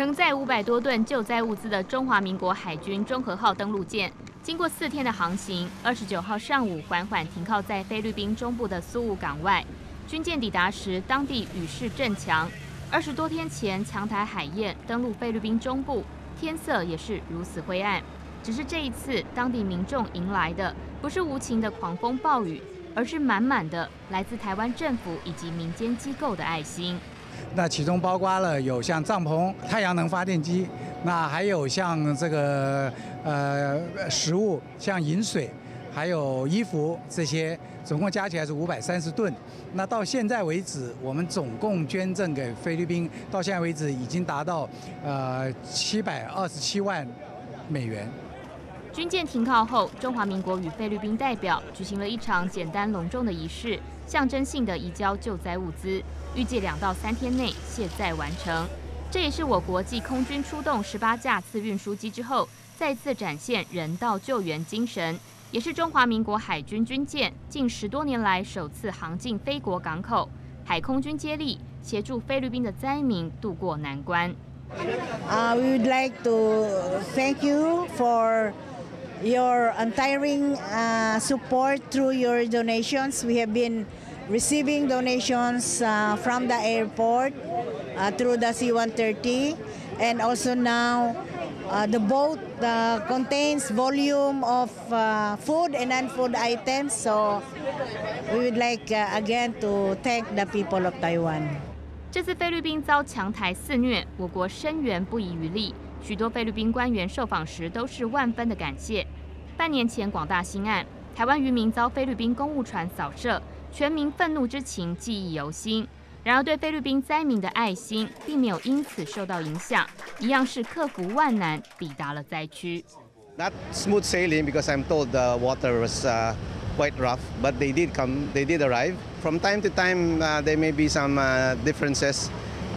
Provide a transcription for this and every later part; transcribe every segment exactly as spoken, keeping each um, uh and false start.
承载五百多吨救灾物资的中华民国海军中和号登陆舰，经过四天的航行，二十九号上午缓缓停靠在菲律宾中部的苏武港外。军舰抵达时，当地雨势正强。二十多天前，强台海燕登陆菲律宾中部，天色也是如此灰暗。只是这一次，当地民众迎来的不是无情的狂风暴雨，而是满满的来自台湾政府以及民间机构的爱心。 那其中包括了有像帐篷、太阳能发电机，那还有像这个呃食物，像饮水，还有衣服这些，总共加起来是五百三十吨。那到现在为止，我们总共捐赠给菲律宾，到现在为止已经达到呃七百二十七万美元。 军舰停靠后，中华民国与菲律宾代表举行了一场简单隆重的仪式，象征性的移交救灾物资，预计两到三天内卸载完成。这也是我国继空军出动十八架次运输机之后，再次展现人道救援精神，也是中华民国海军军舰近十多年来首次航进菲国港口，海空军接力协助菲律宾的灾民渡过难关。 Uh, we would like to thank you for your untiring uh, support through your donations. We have been receiving donations uh, from the airport uh, through the C one thirty, and also now uh, the boat uh, contains volume of uh, food and non-food items. So we would like uh, again to thank the people of Taiwan. 这次菲律宾遭强台肆虐，我国声援不遗余力。许多菲律宾官员受访时都是万分的感谢。半年前广大兴案，台湾渔民遭菲律宾公务船扫射，全民愤怒之情记忆犹新。然而，对菲律宾灾民的爱心并没有因此受到影响，一样是克服万难抵达了灾区。 Not smooth sailing because I'm told the water was uh, quite rough, but they did come. They did arrive. From time to time, uh, there may be some uh, differences,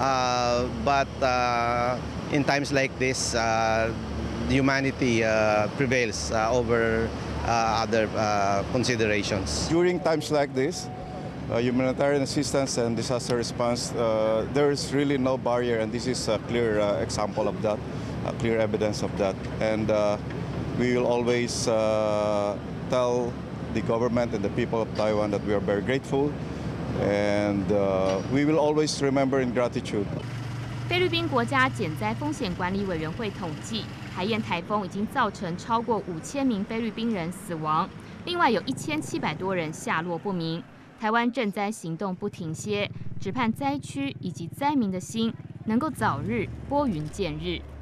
uh, but uh, in times like this, uh, humanity uh, prevails uh, over uh, other uh, considerations. During times like this, uh, humanitarian assistance and disaster response, uh, there is really no barrier, and this is a clear uh, example of that, a clear evidence of that. And uh, we will always uh, tell the government and the people of Taiwan that we are very grateful, and uh, we will always remember in gratitude. 菲律宾国家减灾风险管理委员会统计，海燕台风已经造成超过五千名菲律宾人死亡，另外有一千七百多人下落不明。台湾赈灾行动不停歇，只盼灾区以及灾民的心能够早日拨云见日。